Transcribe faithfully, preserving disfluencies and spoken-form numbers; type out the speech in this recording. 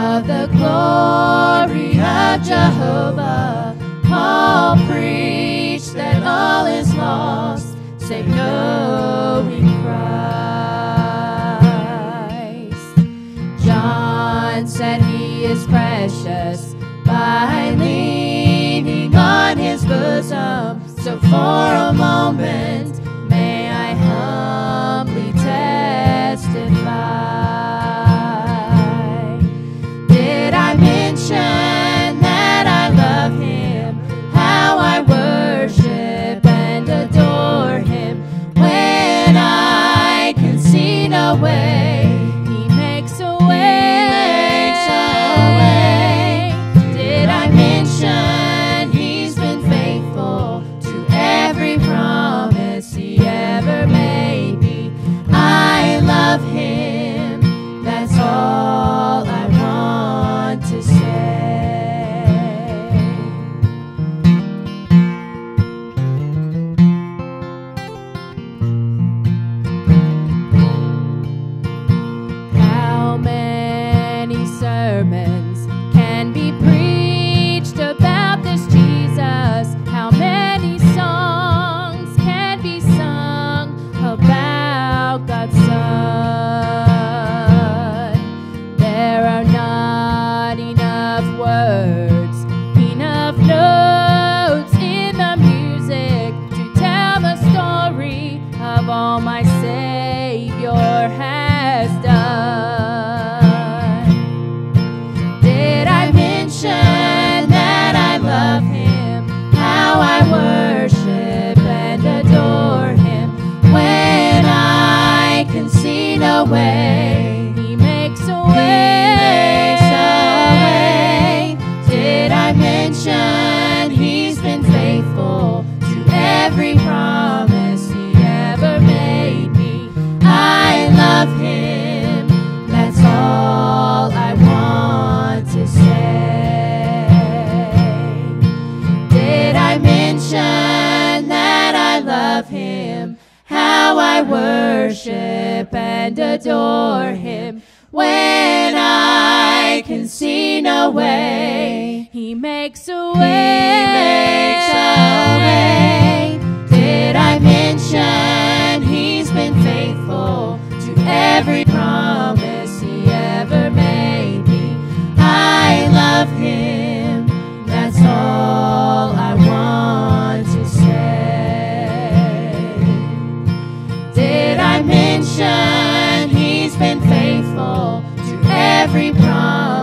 of the glory of Jehovah. Paul preached that all is lost, save knowing Christ. John said he is precious by leaning on his bosom. So for a moment, may I humbly testify. Did I mention that I love him? How I worship and adore him? When I can see no way, he makes a way. He makes a way. Did I mention he's been faithful to every promise he ever made me? I love him, that's all I want to say. How many sermons can be preached about this Jesus? How many songs can be sung about God's Son? There are not enough words, enough notes in the music to tell the story of all my Savior has done. Did I mention that I love him? How I worship and adore him? When I can see no way, he makes a way. He makes a way. Did I mention he's been faithful to every promise he ever made me? I love him, that's all I want to say. Did I mention that I love him? How I worship and adore him? When I can see no way, he makes a way. He makes a way. Did I mention he's been faithful to every promise he ever made me? I love him, that's all I want to say. Did I mention he's been faithful to every promise